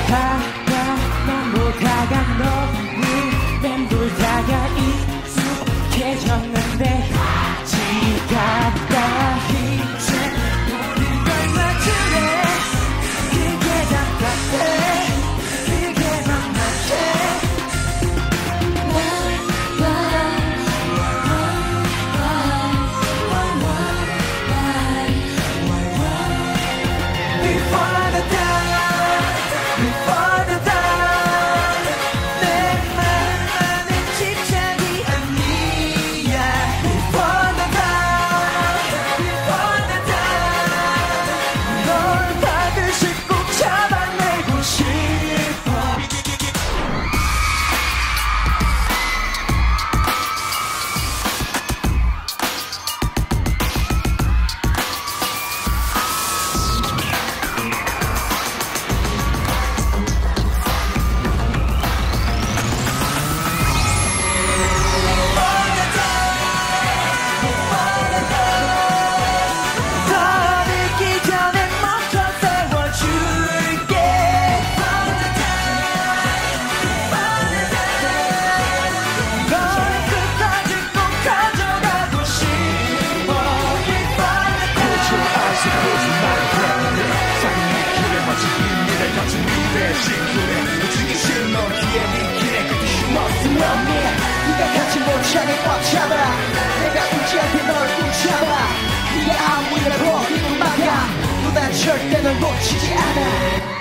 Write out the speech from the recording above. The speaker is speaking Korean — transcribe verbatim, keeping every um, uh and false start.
다가 너무 다가 너를 맴돌다가 익숙해졌는데 지갑다 이제 모든 걸 맞추네 그게 다 같아 그게 다 맞아 Before the dawn, before the dawn 내 맘만은 집착이 아니야 Before the dawn, before the dawn 널 반드시 꼭 잡아내고 싶어 네가 같이 못 차게 꽉 잡아 내가 웃지 않게 널 붙잡아 네가 아무리 버리고 막아 또 난 절대 널 놓치지 않아